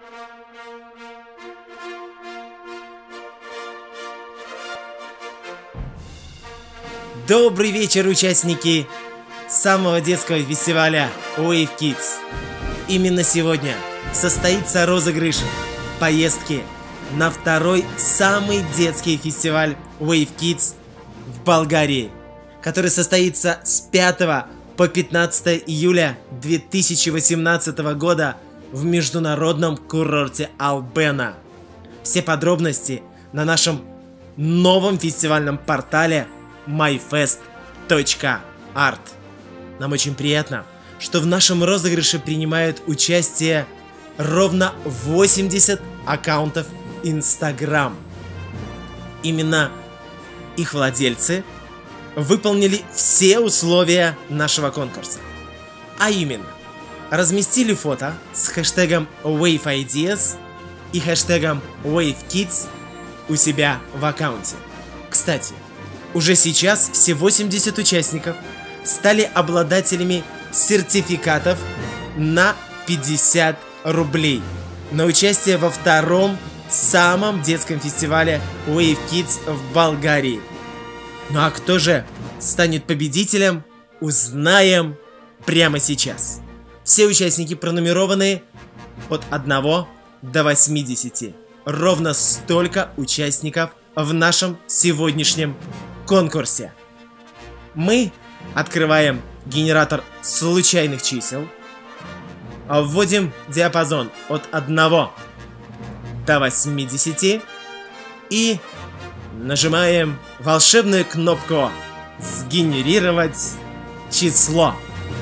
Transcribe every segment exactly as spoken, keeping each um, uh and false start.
Добрый вечер, участники самого детского фестиваля Wave Kids. Именно сегодня состоится розыгрыш поездки на второй самый детский фестиваль Wave Kids в Болгарии, который состоится с пятого по пятнадцатое июля две тысячи восемнадцатого года в международном курорте Албена. Все подробности на нашем новом фестивальном портале май фест точка арт. Нам очень приятно, что в нашем розыгрыше принимают участие ровно восемьдесят аккаунтов Instagram. Именно их владельцы выполнили все условия нашего конкурса. А именно, разместили фото с хэштегом Wave Ideas и хэштегом Wave Kids у себя в аккаунте. Кстати, уже сейчас все восемьдесят участников стали обладателями сертификатов на пятьдесят рублей на участие во втором самом детском фестивале Wave Kids в Болгарии. Ну а кто же станет победителем, узнаем прямо сейчас. Все участники пронумерованы от одного до восьмидесяти. Ровно столько участников в нашем сегодняшнем конкурсе. Мы открываем генератор случайных чисел, вводим диапазон от одного до восьмидесяти и нажимаем волшебную кнопку «Сгенерировать число».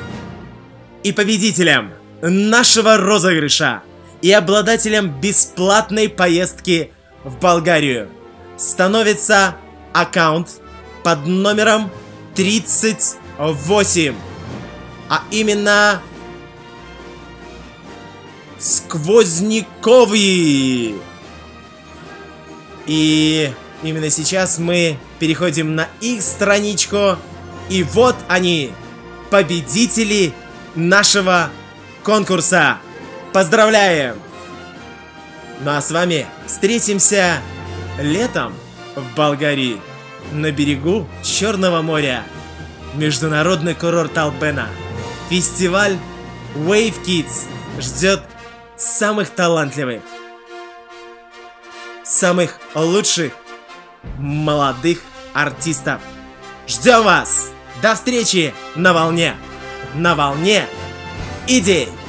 И победителем нашего розыгрыша и обладателем бесплатной поездки в Болгарию становится аккаунт под номером тридцать восемь, а именно Сквозняковый. И именно сейчас мы переходим на их страничку, и вот они, победители нашего конкурса. Поздравляем! Ну а с вами встретимся летом в Болгарии, на берегу Черного моря. Международный курорт Албена. Фестиваль Wave Kids ждет самых талантливых, самых лучших молодых артистов. Ждем вас! До встречи на волне! На волне идей!